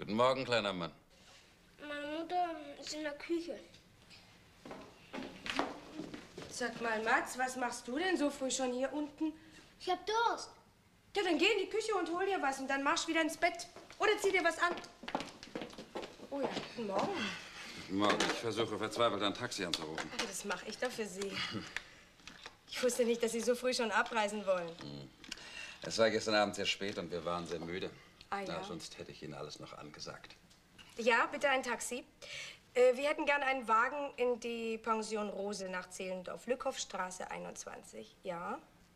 Guten Morgen, kleiner Mann. Meine Mutter ist in der Küche. Sag mal, Mats, was machst du denn so früh schon hier unten? Ich hab Durst. Ja, dann geh in die Küche und hol dir was und dann marsch wieder ins Bett. Oder zieh dir was an. Oh ja, guten Morgen. Guten Morgen. Ich versuche verzweifelt ein Taxi anzurufen. Oh, das mache ich doch für Sie. Ich wusste nicht, dass Sie so früh schon abreisen wollen. Es war gestern Abend sehr spät und wir waren sehr müde. Ah, ja. Na, sonst hätte ich Ihnen alles noch angesagt. Ja, bitte ein Taxi. Wir hätten gern einen Wagen in die Pension Rose nach Zehlendorf, Lückhoffstraße 21. Ja.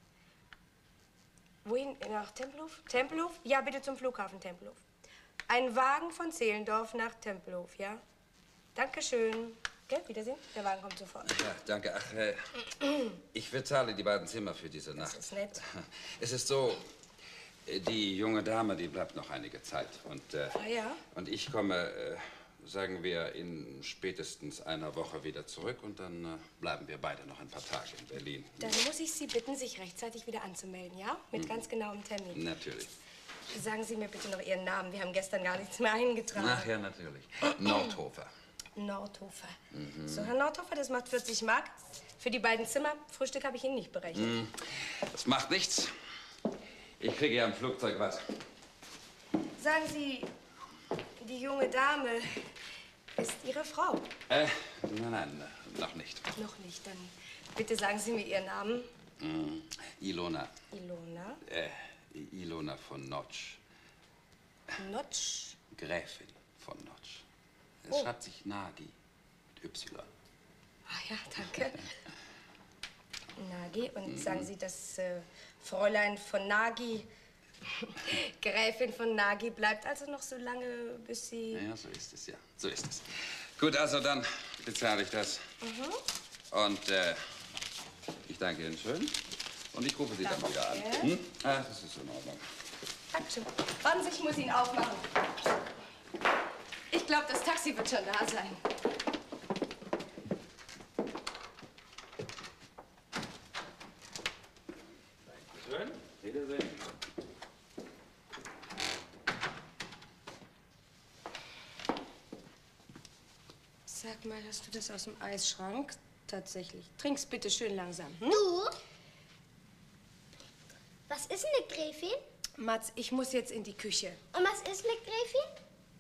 Wohin? Nach Tempelhof? Tempelhof? Ja, bitte zum Flughafen Tempelhof. Ein Wagen von Zehlendorf nach Tempelhof, ja? Dankeschön. Gell, Wiedersehen. Der Wagen kommt sofort. Ja, danke. Ach, ich bezahle die beiden Zimmer für diese Nacht. Das ist nett. Es ist so, die junge Dame, die bleibt noch einige Zeit. Und, Ah, ja? und ich komme, sagen wir, in spätestens einer Woche wieder zurück. Und dann bleiben wir beide noch ein paar Tage in Berlin. Dann muss ich Sie bitten, sich rechtzeitig wieder anzumelden, ja? Mit ganz genauem Termin. Natürlich. Sagen Sie mir bitte noch Ihren Namen. Wir haben gestern gar nichts mehr eingetragen. Ach ja, natürlich. Nordhofer. Nordhofer. So, Herr Nordhofer, das macht 40 Mark. Für die beiden Zimmer. Frühstück habe ich Ihnen nicht berechnet. Das macht nichts. Ich kriege ja im Flugzeug was. Sagen Sie, die junge Dame ist Ihre Frau? Nein, noch nicht. Noch nicht. Dann bitte sagen Sie mir Ihren Namen. Ilona. Ilona. Ilona von Notsch. Notsch. Gräfin von Notsch. Es Oh. schreibt sich Nagi mit Y. Ah ja, danke. Nagi. Und sagen Sie, dass Fräulein von Nagi, Gräfin von Nagi, bleibt also noch so lange, bis sie... Ja, so ist es, ja. So ist es. Gut, also dann bezahle ich das. Und ich danke Ihnen schön. Und ich rufe Sie dann wieder an. Danke. Ah, das ist in Ordnung. Dankeschön. Warten Sie, ich muss ihn aufmachen. Ich glaube, das Taxi wird schon da sein. Schön. Wiedersehen. Sag mal, hast du das aus dem Eisschrank? Tatsächlich. Trink's bitte schön langsam. Hm? Du? Was ist eine Gräfin? Mats, ich muss jetzt in die Küche. Und was ist eine Gräfin?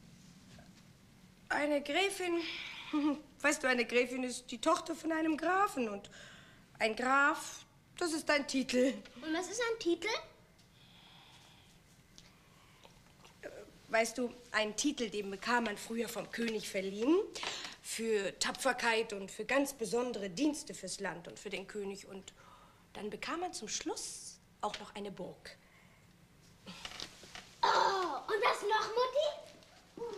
Eine Gräfin, weißt du, eine Gräfin ist die Tochter von einem Grafen. Und ein Graf, das ist ein Titel. Und was ist ein Titel? Weißt du, einen Titel, den bekam man früher vom König verliehen. Für Tapferkeit und für ganz besondere Dienste fürs Land und für den König. Und dann bekam man zum Schluss auch noch eine Burg. Oh, und was noch, Mutti?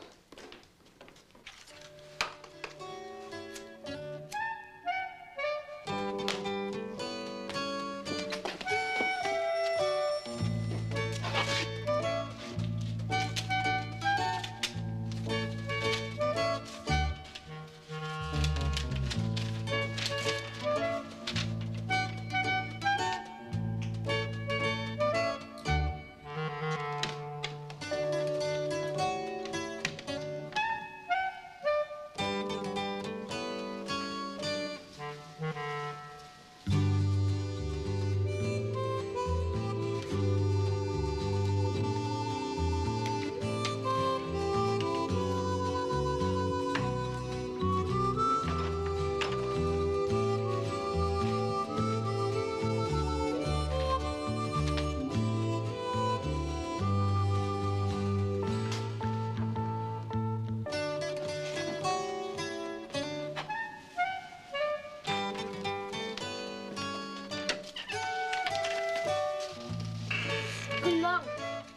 Guten Morgen.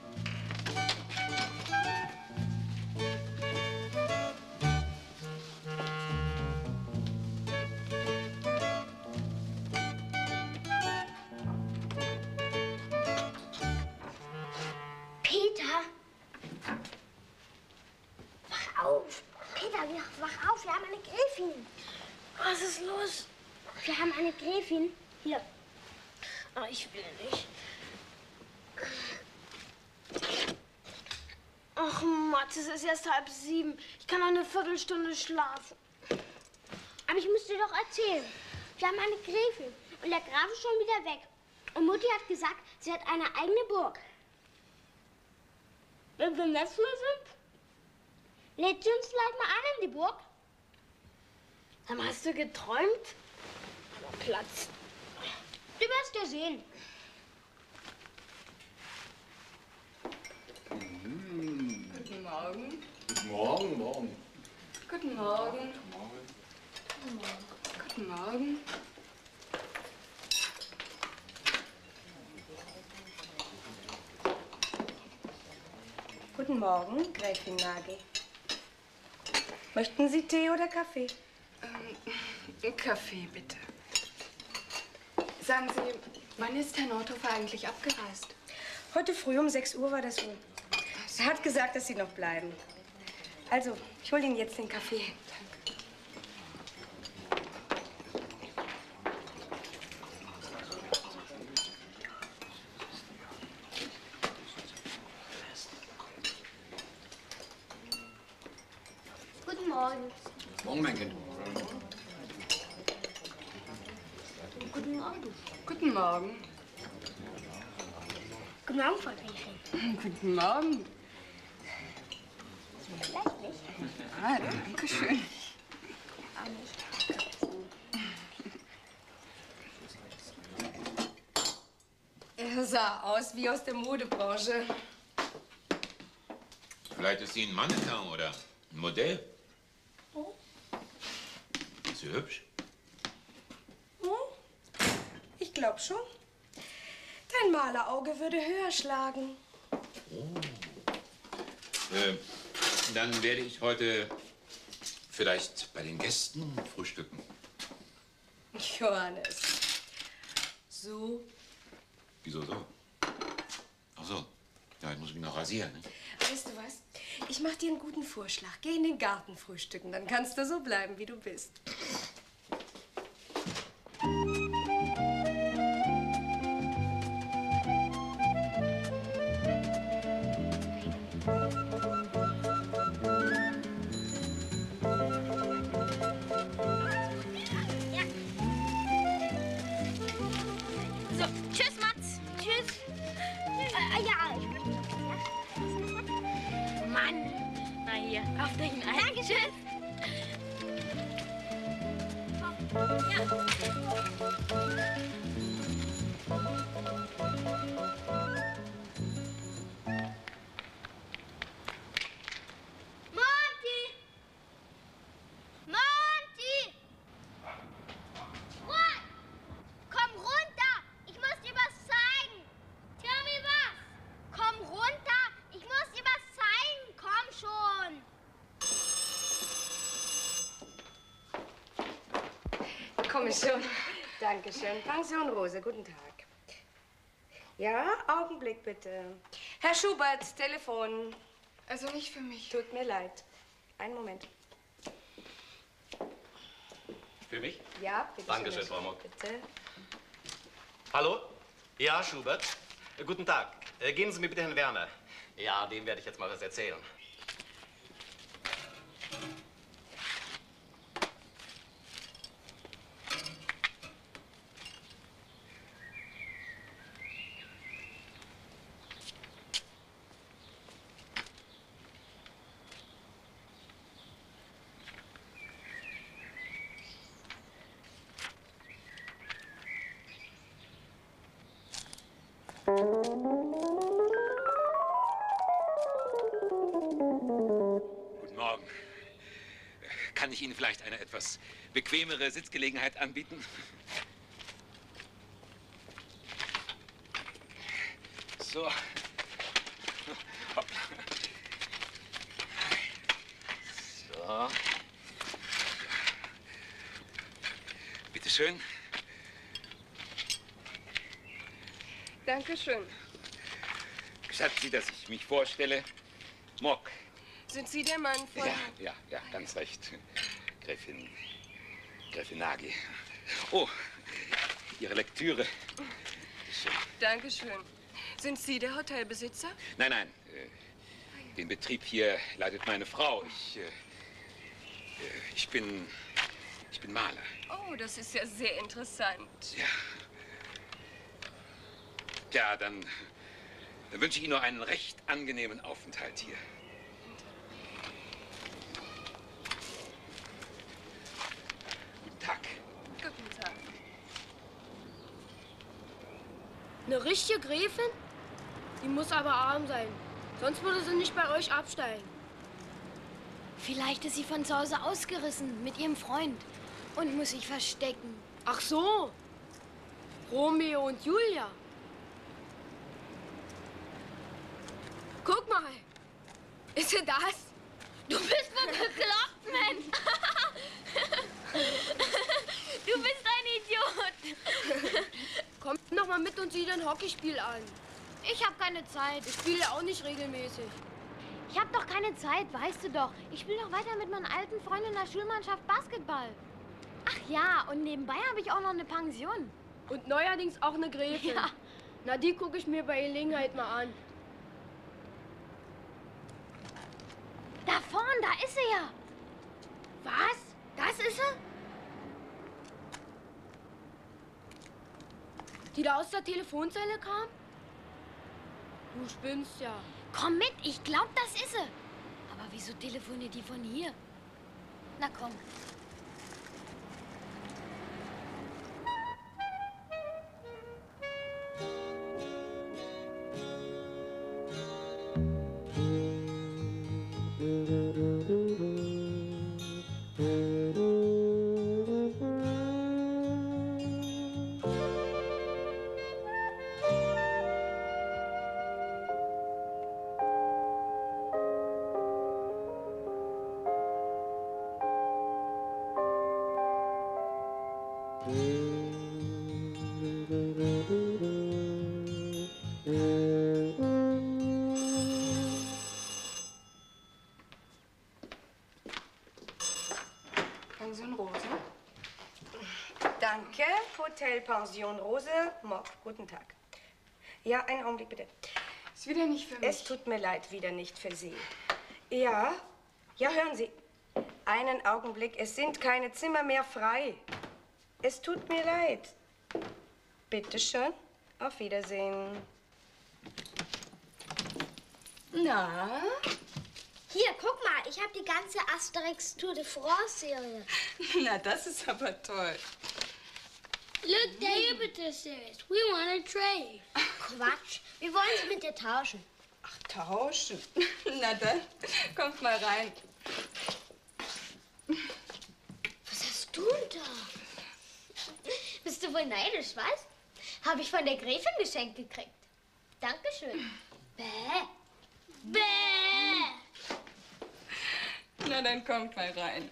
Peter! Wach auf! Peter, wach auf! Wir haben eine Gräfin! Was ist los? Wir haben eine Gräfin. Hier. Oh, ich will nicht. Ach, Mats, es ist erst 6:30. Ich kann noch eine Viertelstunde schlafen. Aber ich muss dir doch erzählen. Wir haben eine Gräfin und der Graf ist schon wieder weg. Und Mutti hat gesagt, sie hat eine eigene Burg. Wenn wir nett sind, lädt sie uns vielleicht mal ein in die Burg. Sag mal, hast du geträumt? Aber Platz. Du wirst ja sehen. Guten Morgen. Morgen. Guten Morgen. Guten Morgen. Guten Morgen, Gräfin Nagel. Möchten Sie Tee oder Kaffee? Kaffee, bitte. Sagen Sie, wann ist Herr Nordhofer eigentlich abgereist? Heute früh um 6 Uhr war das wohl. Er hat gesagt, dass Sie noch bleiben. Also, ich hole Ihnen jetzt den Kaffee. Guten Morgen. Morgen, mein Kind. Guten Morgen. Guten Morgen. Guten Morgen, Frau Gräfin. Guten Morgen. Vielleicht nicht. Ah, danke schön. Auch nicht. Er sah aus wie aus der Modebranche. Vielleicht ist sie ein Mannequin oder ein Modell. Oh. Ist sie hübsch? Ich glaube schon. Dein Malerauge würde höher schlagen. Dann werde ich heute vielleicht bei den Gästen frühstücken. Johannes. So. Wieso so? Ach so. Ja, ich muss mich noch rasieren. Ne? Weißt du was? Ich mach dir einen guten Vorschlag. Geh in den Garten frühstücken. Dann kannst du so bleiben, wie du bist. So, tschüss, Mats. Tschüss. Ja, ich möchte noch Mann. Na hier, auf dich ein. Danke, tschüss. Monty! Monty! Ruhe! Komm runter! Ich muss dir was zeigen! Tell mir was! Komm runter! Ich muss dir was zeigen! Komm schon! Komm schon. Dankeschön. Pension Rose, guten Tag. Ja, Augenblick bitte. Herr Schubert, Telefon. Also nicht für mich. Tut mir leid. Einen Moment. Für mich? Ja, bitte. Dankeschön, schön, Frau Mock. Bitte. Hallo? Ja, Schubert. Guten Tag. Geben Sie mir bitte Herrn Werner. Ja, dem werde ich jetzt mal was erzählen. Guten Morgen. Kann ich Ihnen vielleicht eine etwas bequemere Sitzgelegenheit anbieten? So. Hoppla. So. Bitte schön. Dankeschön. Gestatten Sie, dass ich mich vorstelle? Mock. Sind Sie der Mann von... Ja, ganz recht. Gräfin Nagel. Oh, Ihre Lektüre. Dankeschön. Sind Sie der Hotelbesitzer? Nein. Den Betrieb hier leitet meine Frau. Ich bin Maler. Oh, das ist ja sehr interessant. Ja. Ja, dann wünsche ich Ihnen nur einen recht angenehmen Aufenthalt hier. Guten Tag. Guten Tag. Eine richtige Gräfin? Die muss aber arm sein. Sonst würde sie nicht bei euch absteigen. Vielleicht ist sie von zu Hause ausgerissen mit ihrem Freund und muss sich verstecken. Ach so. Romeo und Julia. Guck mal. Ist sie das? Du bist wohl bekloppt, Mensch. Du bist ein Idiot. Komm noch mal mit und sieh dein Hockeyspiel an. Ich habe keine Zeit. Ich spiele auch nicht regelmäßig. Ich habe doch keine Zeit, weißt du doch. Ich spiele doch weiter mit meinen alten Freunden in der Schulmannschaft Basketball. Ach ja, und nebenbei habe ich auch noch eine Pension. Und neuerdings auch eine Gräfin. Ja. Na, die gucke ich mir bei Gelegenheit mal an. Da vorn, da ist sie ja. Was? Das ist sie? Die da aus der Telefonzelle kam? Du spinnst ja. Komm mit, ich glaube, das ist sie. Aber wieso telefoniert die von hier? Na komm. Pension Rose. Danke, Hotel Pension Rose. Mock, guten Tag. Ja, einen Augenblick bitte. Ist wieder nicht für mich. Es tut mir leid, wieder nicht für Sie. Ja, hören Sie. Einen Augenblick, es sind keine Zimmer mehr frei. Es tut mir leid. Bitte schön, auf Wiedersehen. Na? Hier, guck mal, ich habe die ganze Asterix Tour de France-Serie. Na, das ist aber toll. Look, der Jupiter-Series. We wanna trade. Quatsch, wir wollen sie mit dir tauschen. Ach, tauschen. Na dann, kommt mal rein. Was hast du denn da? Bist du wohl neidisch, was? Habe ich von der Gräfin geschenkt gekriegt. Dankeschön. Bäh. Bäh. Na dann, kommt mal rein.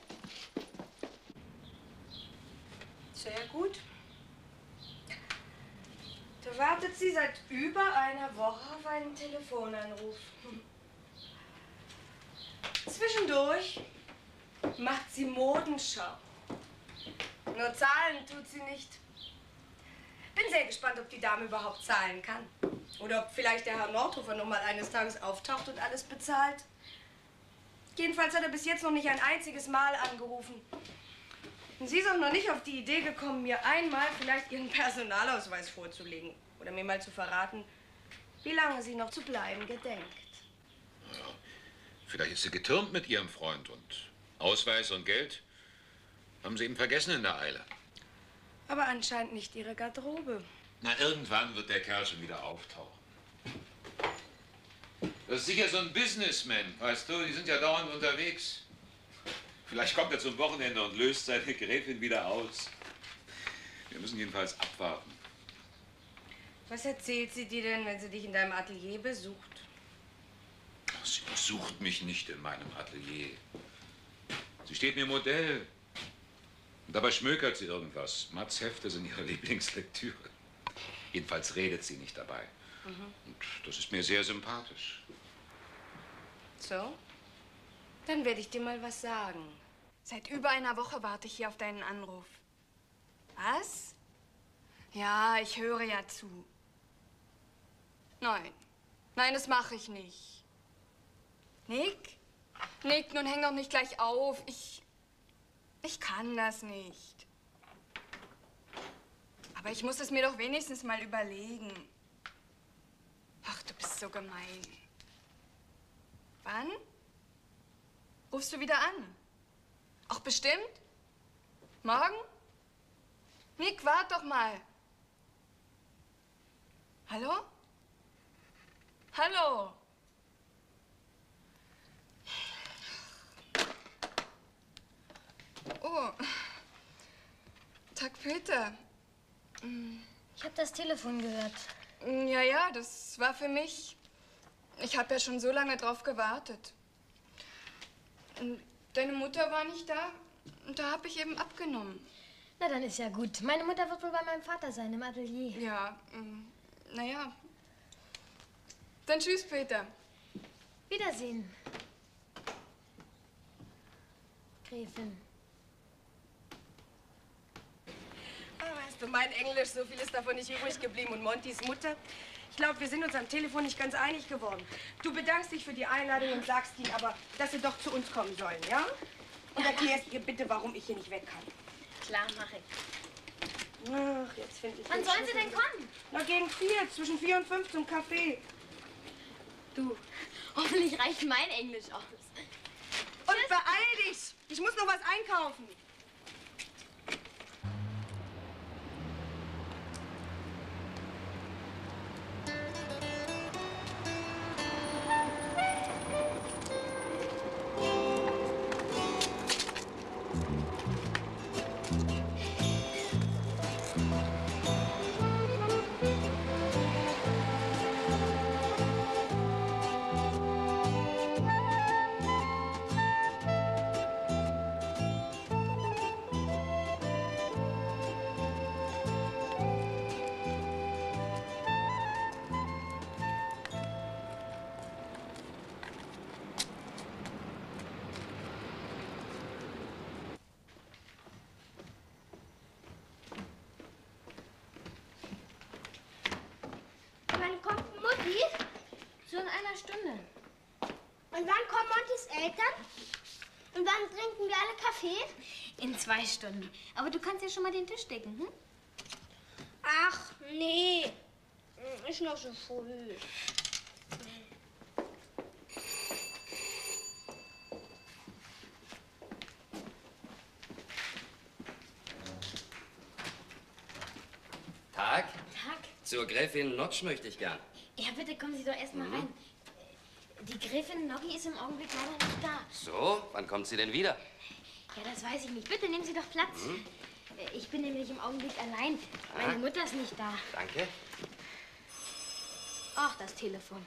Sehr gut. Da wartet sie seit über einer Woche auf einen Telefonanruf. Zwischendurch macht sie Modenschau. Nur zahlen tut sie nicht. Bin sehr gespannt, ob die Dame überhaupt zahlen kann. Oder ob vielleicht der Herr Nordhofer noch mal eines Tages auftaucht und alles bezahlt. Jedenfalls hat er bis jetzt noch nicht ein einziges Mal angerufen. Und sie ist auch noch nicht auf die Idee gekommen, mir einmal vielleicht ihren Personalausweis vorzulegen. Oder mir mal zu verraten, wie lange sie noch zu bleiben gedenkt. Ja, vielleicht ist sie getürmt mit ihrem Freund und Ausweis und Geld haben sie eben vergessen in der Eile. Aber anscheinend nicht ihre Garderobe. Na, irgendwann wird der Kerl schon wieder auftauchen. Das ist sicher so ein Businessman, weißt du? Die sind ja dauernd unterwegs. Vielleicht kommt er zum Wochenende und löst seine Gräfin wieder aus. Wir müssen jedenfalls abwarten. Was erzählt sie dir denn, wenn sie dich in deinem Atelier besucht? Sie besucht mich nicht in meinem Atelier. Sie steht mir Modell. Und dabei schmökert sie irgendwas. Matts Hefte sind ihre Lieblingslektüre. Jedenfalls redet sie nicht dabei. Und das ist mir sehr sympathisch. So? Dann werde ich dir mal was sagen. Seit über einer Woche warte ich hier auf deinen Anruf. Was? Ja, ich höre ja zu. Nein, das mache ich nicht. Nick? Nick, nun häng doch nicht gleich auf. Ich kann das nicht. Aber ich muss es mir doch wenigstens mal überlegen. Ach, du bist so gemein. Wann? Rufst du wieder an? Auch bestimmt? Morgen? Nick, wart doch mal. Hallo? Hallo? Oh. Tag Peter. Ich habe das Telefon gehört. Ja, das war für mich. Ich habe ja schon so lange drauf gewartet. Deine Mutter war nicht da und da habe ich eben abgenommen. Na, dann ist ja gut. Meine Mutter wird wohl bei meinem Vater sein, im Atelier. Ja, naja. Dann tschüss, Peter. Wiedersehen. Gräfin. Weißt du, mein Englisch, so viel ist davon nicht übrig geblieben. Und Montys Mutter? Ich glaube, wir sind uns am Telefon nicht ganz einig geworden. Du bedankst dich für die Einladung und sagst ihnen aber, dass sie doch zu uns kommen sollen, ja? Und erklärst ihr bitte, warum ich hier nicht weg kann. Klar, mache ich. Ach, jetzt finde ich... Wann sollen sie denn kommen? Na, gegen 4, zwischen 4 und 5 zum Café. Du, hoffentlich reicht mein Englisch aus. Und beeil dich! Ich muss noch was einkaufen. Wann kommt Mutti? So in einer Stunde. Und wann kommen Montys Eltern? Und wann trinken wir alle Kaffee? In 2 Stunden. Aber du kannst ja schon mal den Tisch decken, hm? Ach, nee. Ist noch so früh. Tag. Tag. Zur Gräfin Notsch möchte ich gern. Ja, bitte kommen Sie doch erst mal rein. Die Gräfin Noggi ist im Augenblick leider nicht da. So, wann kommt sie denn wieder? Ja, das weiß ich nicht. Bitte nehmen Sie doch Platz. Ich bin nämlich im Augenblick allein. Meine Mutter ist nicht da. Danke. Ach, das Telefon.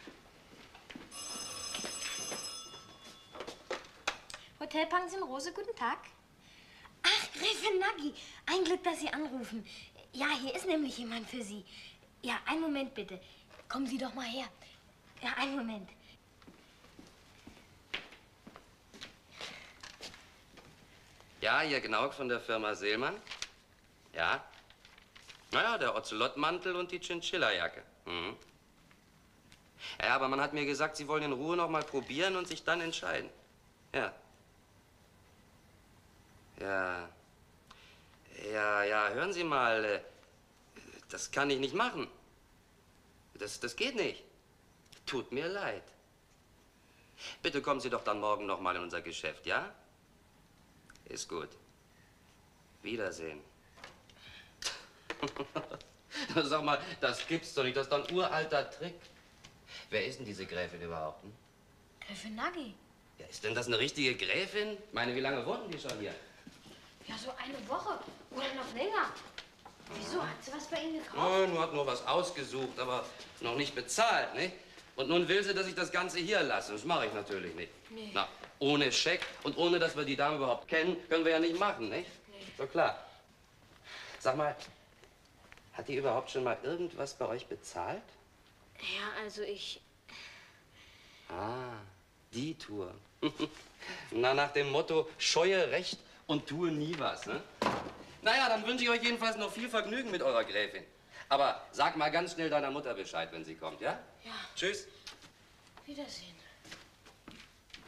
Hotel Pension Rose, guten Tag. Ach, Gräfin Noggi. Ein Glück, dass Sie anrufen. Ja, hier ist nämlich jemand für Sie. Ja, einen Moment bitte. Kommen Sie doch mal her. Ja, einen Moment. Ja, hier Gnauk von der Firma Seelmann. Ja. Naja, der Ozelottmantel und die Chinchilla-Jacke. Mhm. Ja, aber man hat mir gesagt, Sie wollen in Ruhe noch mal probieren und sich dann entscheiden. Ja. Ja, hören Sie mal, das kann ich nicht machen. Das geht nicht. Tut mir leid. Bitte kommen Sie doch dann morgen noch mal in unser Geschäft, ja? Ist gut. Wiedersehen. Sag mal, das gibt's doch nicht. Das ist doch ein uralter Trick. Wer ist denn diese Gräfin überhaupt? Hm? Gräfin Noggi? Ja, ist denn das eine richtige Gräfin? Ich meine, wie lange wohnen die schon hier? Ja, so eine Woche oder noch länger. Wieso? Hat sie was bei Ihnen gekauft? Oh, nur hat nur was ausgesucht, aber noch nicht bezahlt, ne? Und nun will sie, dass ich das Ganze hier lasse. Das mache ich natürlich nicht. Nee. Na, ohne Scheck und ohne, dass wir die Dame überhaupt kennen, können wir ja nicht machen, nicht? Nee. So klar. Sag mal, hat die überhaupt schon mal irgendwas bei euch bezahlt? Ja, also ich... Ah, die Tour. Na, nach dem Motto, scheue recht und tue nie was, ne? Naja, dann wünsche ich euch jedenfalls noch viel Vergnügen mit eurer Gräfin. Aber sag mal ganz schnell deiner Mutter Bescheid, wenn sie kommt, ja? Ja. Tschüss. Wiedersehen.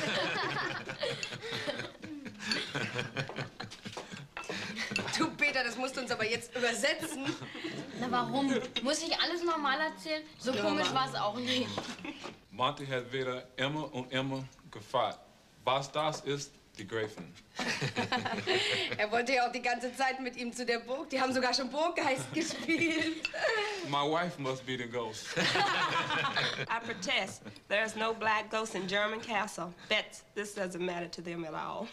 Du, Peter, das musst du uns aber jetzt übersetzen. Na, warum? Muss ich alles normal erzählen? So komisch war es auch nicht. Monty hat wieder immer und immer gefragt, was das ist, die Gräfin. Er wollte ja auch die ganze Zeit mit ihm zu der Burg. Die haben sogar schon Burggeist gespielt. My wife must be the ghost. I protest. There's no black ghost in German castle. Bets, this doesn't matter to them at all.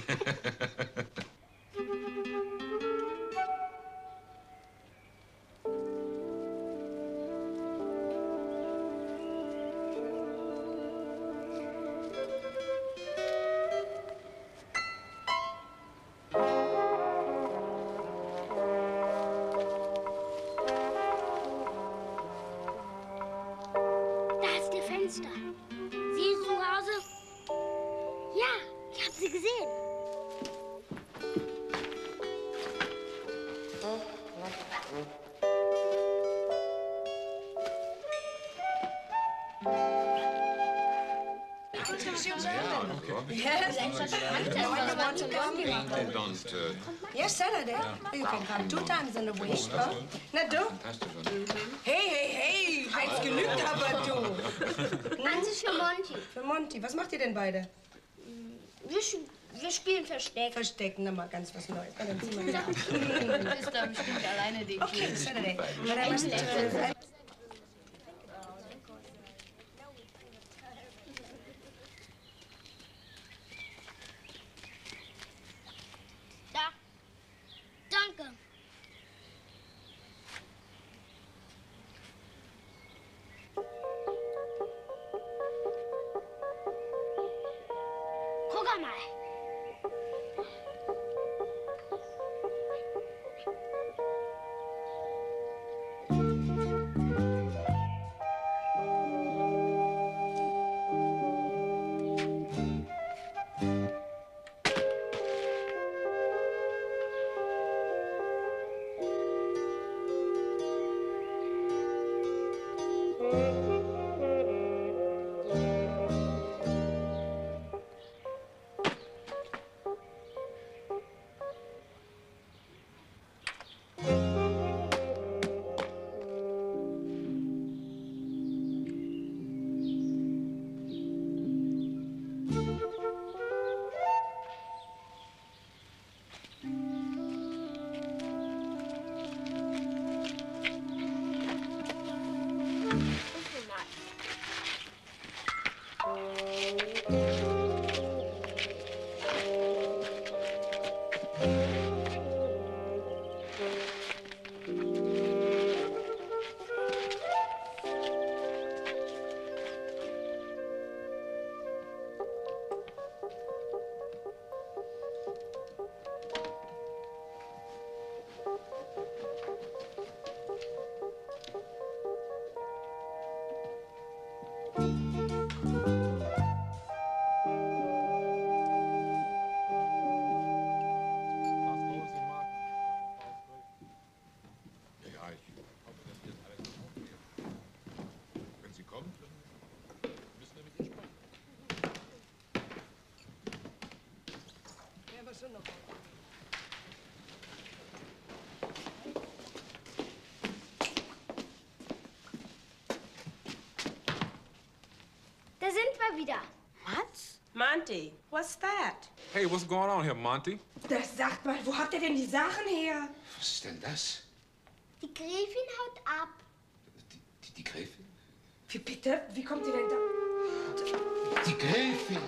Fenster. Sie ist zu Hause? Ja, ich habe sie gesehen. Yes, yes, Saturday. You can come 2 times in a week. Na du? Hey, heiß genügt aber du. Eins ist für Monty. Für Monty. Was macht ihr denn beide? Wir spielen Versteck. Verstecken, na mal ganz was Neues. Dann zieh mal wieder ab. Du bist da bestimmt alleine den Okay, Saturday. Da. Danke. Guck mal. Da sind wir wieder. What? Monty, what's that? Hey, what's going on here, Monty? Das sagt mal, wo habt ihr denn die Sachen her? Was ist denn das? Die Gräfin haut ab. Die Gräfin? Wie bitte? Wie kommt ihr denn da? Die Gräfin!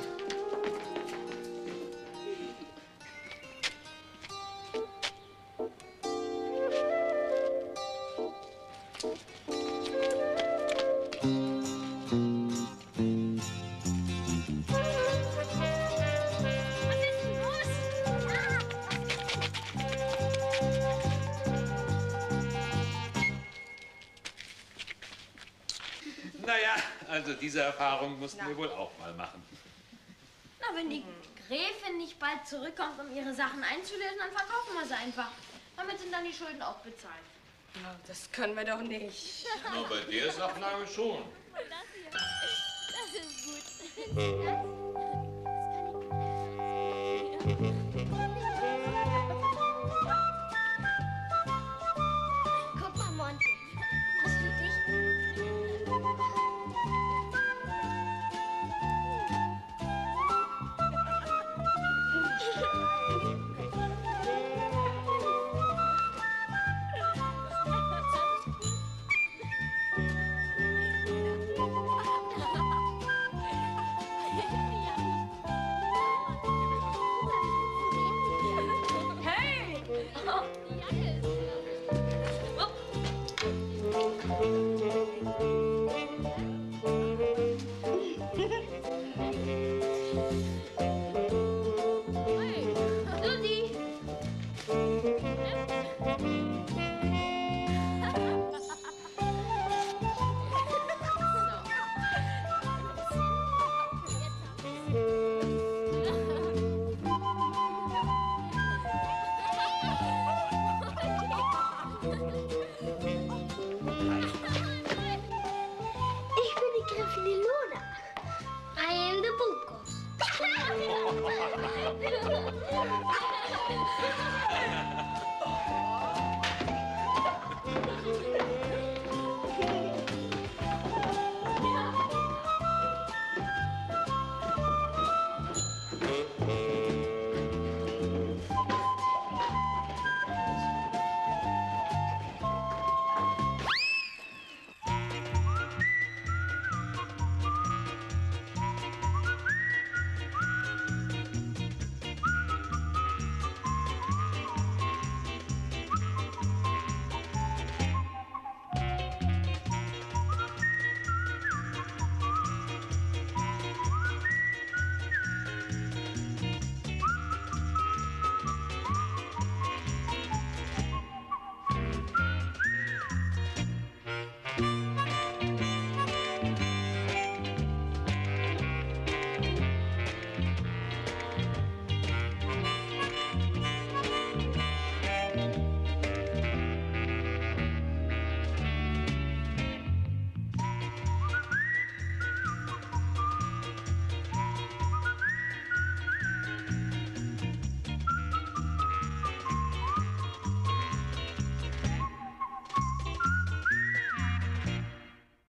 Naja, also diese Erfahrung mussten wir wohl auch mal machen. Na, wenn die Gräfin nicht bald zurückkommt, um ihre Sachen einzulösen, dann verkaufen wir sie einfach. Damit sind dann die Schulden auch bezahlt. Ja, das können wir doch nicht. Nur bei der Sachlage schon. Das ist gut. Guck mal, Monty. Was für dich? Hey!